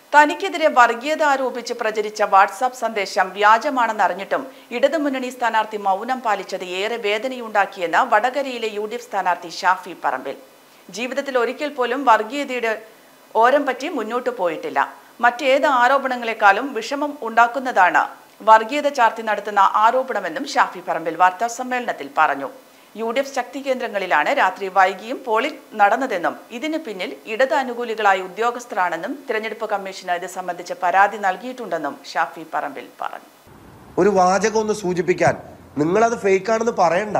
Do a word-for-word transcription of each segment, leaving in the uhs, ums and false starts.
തനിക്കെതിരെ വർഗീയത ആരോപിച്ച് പ്രചരിച്ച വാട്സാപ്പ് സന്ദേശം വ്യാജമാണെന്നറിഞ്ഞിട്ടും ഇടതുമുന്നണി സ്ഥാനാർത്ഥി മൗനം പാലിച്ചത് ഏറെ വേദനയുണ്ടാക്കിയെന്ന് വടകരയിലെ യു ഡി എഫ് സ്ഥാനാർത്ഥി ഷാഫി പറമ്പിൽ. ജീവിതത്തിൽ ഒരിക്കൽ പോലും വർഗീയതയുടെ ഓരം പറ്റി മുന്നോട്ടു പോയിട്ടില്ല. മറ്റേത് ആരോപണങ്ങളെക്കാളും വിഷമം ഉണ്ടാക്കുന്നതാണ് വർഗീയത ചാർത്തി നടത്തുന്ന ആരോപണമെന്നും ഷാഫി പറമ്പിൽ വാർത്താസമ്മേളനത്തിൽ പറഞ്ഞു. യു ഡി എഫ് ശക്തി കേന്ദ്രങ്ങളിലാണ് രാത്രി വൈകിയും പോളിംഗ് നടന്നതെന്നും ഇതിന് പിന്നിൽ ഇടത് അനുകൂലികളായ ഉദ്യോഗസ്ഥരാണെന്നും തിരഞ്ഞെടുപ്പ് കമ്മീഷന് ഇത് സംബന്ധിച്ച് പരാതി നൽകിയിട്ടുണ്ടെന്നും ഷാഫി പറമ്പിൽ പറഞ്ഞു. ഒരു വാചകം ഒന്ന് സൂചിപ്പിക്കാൻ നിങ്ങളത് ഫേക്കാണെന്ന് പറയണ്ട.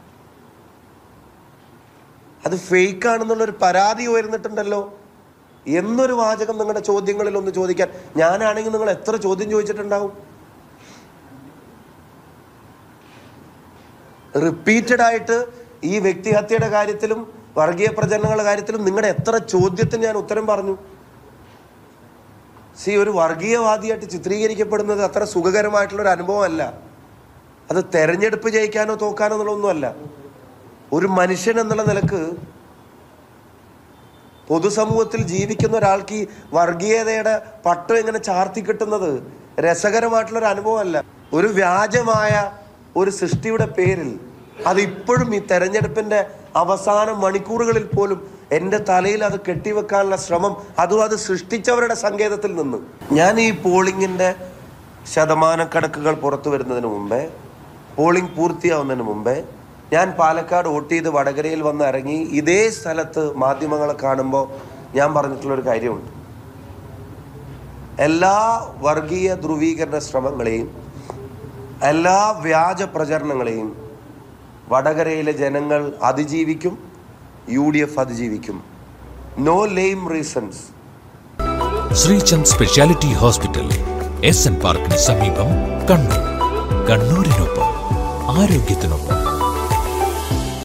അത് ഫേക്കാണെന്നുള്ളൊരു പരാതി ഉയർന്നിട്ടുണ്ടല്ലോ എന്നൊരു വാചകം നിങ്ങളുടെ ചോദ്യങ്ങളിൽ ഒന്ന് ചോദിക്കാൻ ഞാനാണെങ്കിൽ നിങ്ങൾ എത്ര ചോദ്യം ചോദിച്ചിട്ടുണ്ടാവും? റിപ്പീറ്റഡ് ആയിട്ട് ഈ വ്യക്തിഹത്യയുടെ കാര്യത്തിലും വർഗീയ പ്രചരണങ്ങളുടെ കാര്യത്തിലും നിങ്ങളുടെ എത്ര ചോദ്യത്തിന് ഞാൻ ഉത്തരം പറഞ്ഞു. സി ഒരു വർഗീയവാദിയായിട്ട് ചിത്രീകരിക്കപ്പെടുന്നത് അത്ര സുഖകരമായിട്ടുള്ളൊരു അനുഭവമല്ല. അത് തെരഞ്ഞെടുപ്പ് ജയിക്കാനോ തോക്കാനോ എന്നുള്ളതൊന്നുമല്ല. ഒരു മനുഷ്യൻ എന്നുള്ള നിലക്ക് പൊതുസമൂഹത്തിൽ ജീവിക്കുന്ന ഒരാൾക്ക് ഈ വർഗീയതയുടെ പട്ടം എങ്ങനെ ചാർത്തി കിട്ടുന്നത് രസകരമായിട്ടുള്ളൊരു അനുഭവമല്ല. ഒരു വ്യാജമായ ഒരു സൃഷ്ടിയുടെ പേരിൽ അതിപ്പോഴും ഈ തെരഞ്ഞെടുപ്പിന്റെ അവസാന മണിക്കൂറുകളിൽ പോലും എൻ്റെ തലയിൽ അത് കെട്ടിവെക്കാനുള്ള ശ്രമം, അതും അത് സൃഷ്ടിച്ചവരുടെ സങ്കേതത്തിൽ നിന്ന്. ഞാൻ ഈ പോളിംഗിൻ്റെ ശതമാനക്കണക്കുകൾ പുറത്തു വരുന്നതിന് മുമ്പേ, പോളിംഗ് പൂർത്തിയാവുന്നതിന് മുമ്പേ ഞാൻ പാലക്കാട് വോട്ട് ചെയ്ത് വടകരയിൽ വന്ന് ഇറങ്ങി ഇതേ സ്ഥലത്ത് മാധ്യമങ്ങളെ കാണുമ്പോൾ ഞാൻ പറഞ്ഞിട്ടുള്ളൊരു കാര്യമുണ്ട്. എല്ലാ വർഗീയ ധ്രുവീകരണ ശ്രമങ്ങളെയും എല്ലാ വ്യാജ പ്രചരണങ്ങളെയും വടകരയിലെ ജനങ്ങൾ അതിജീവിക്കും, യു ഡി എഫ് അതിജീവിക്കും. No lame reasons. Sreechand speciality hospital, S N പാർക്കിന് സമീപം, കണ്ണൂർ. കണ്ണൂരിനൊപ്പം ആരോഗ്യത്തിനൊപ്പം.